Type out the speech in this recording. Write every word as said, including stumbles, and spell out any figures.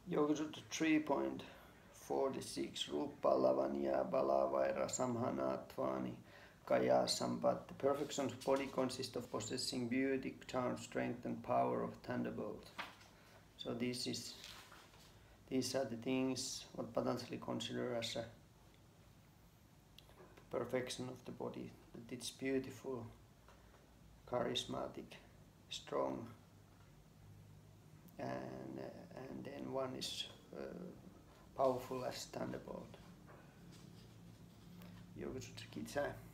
Yoga Sutra three point forty-six Rupa Lavanya Balavaira Samhanatvani Kaya Sampat. The perfection of body consists of possessing beauty, charm, strength and power of thunderbolt. So this is these are the things what Patanjali consider as a perfection of the body. That it's beautiful, charismatic, strong, and uh, and then one is uh, powerful as thunderbolt. Yoga Sutra Ki Jai.